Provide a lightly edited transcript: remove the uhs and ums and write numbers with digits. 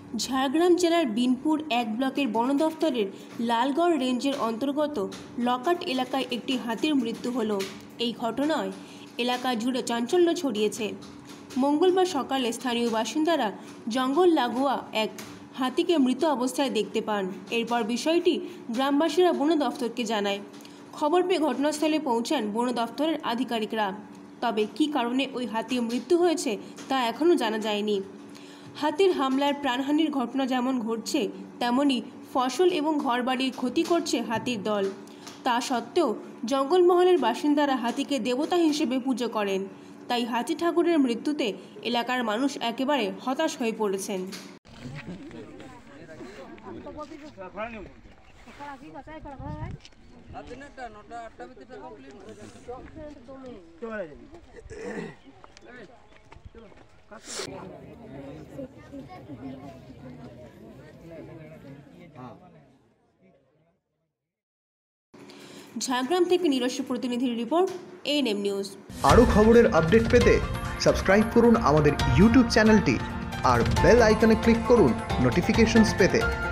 ঝাড়গ্রাম জেলার বিনপুর ১ ব্লকের বনদফতরের লালগড় রেঞ্জের অন্তর্গত লকাট এলাকায় একটি হাতির মৃত্যু হলো। এই ঘটনায় এলাকা জুড়ে চাঞ্চল্য ছড়িয়েছে। মঙ্গলবার সকালে স্থানীয় বাসিন্দারা জঙ্গল লাগোয়া এক হাতিকে মৃত অবস্থায় দেখতে পান। এরপর বিষয়টি গ্রামবাসীরা বন দফতরকে জানায়। খবর পেয়ে ঘটনাস্থলে পৌঁছান বন দফতরের আধিকারিকরা। তবে কী কারণে ওই হাতির মৃত্যু হয়েছে তা এখনও জানা যায়নি। হাতির হামলার প্রাণহানির ঘটনা যেমন ঘটছে, তেমনি ফসল এবং ঘরবাড়ির ক্ষতি করছে হাতির দল। তা সত্ত্বেও জঙ্গলমহলের বাসিন্দারা হাতিকে দেবতা হিসেবে পুজো করেন। তাই হাতি ঠাকুরের মৃত্যুতে এলাকার মানুষ একেবারে হতাশ হয়ে পড়েছেন। ঝাড়গ্রাম থেকে নিজস্ব প্রতিনিধির রিপোর্ট, এএনএম নিউজ। আরও খবরের আপডেট পেতে সাবস্ক্রাইব করুন আমাদের ইউটিউব চ্যানেলটি আর বেল আইকনে ক্লিক করুন নোটিফিকেশনস পেতে।